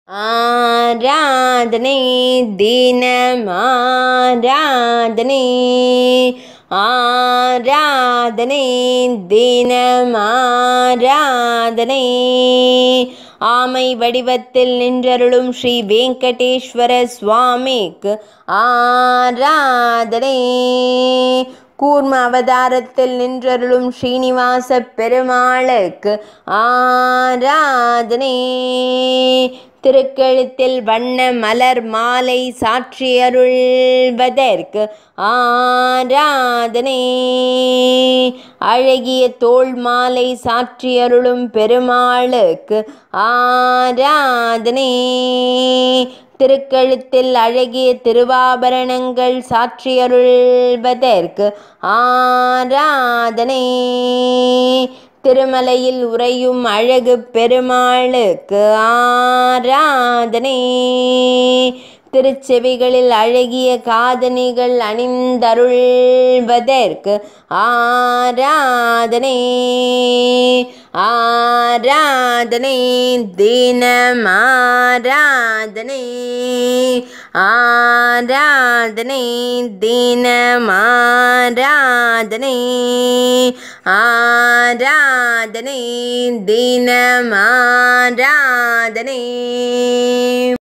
ஆராதனை தினம் ஆராதனை ஆராதனை தினம் ஆராதனை ஆமை வடிவத்தில் நின்றருளும் ஸ்ரீ வெங்கடேஸ்வர சுவாமிக்கு ஆராதனை கூர்ம அவதாரத்தில் நின்றருளும் ஸ்ரீனிவாச பெருமாளுக்கு ஆராதனை திருக்கழுத்தில் வண்ண மலர் மாலை சாற்றியருள்வதற்கு ஆராதனை அழகிய தோள் மாலை சாற்றியருளும் பெருமாளுக்கு ஆராதனை திருக்கழுத்தில் அழகிய திருவாபரணங்கள் சாற்றியருள்வதற்கு ஆராதனை திருமலையில் உறையும் அழகு பெருமாளுக்கு ஆராதனை திருச்செவிகளில் அழகிய காதணிகள் அணிந்தருள்வதற்கு ஆராதனை ஆராதனை தினம் ஆராதனை ஆராதனை தினம் ஆராதனை ஆராதனை தினம் ஆராதனை.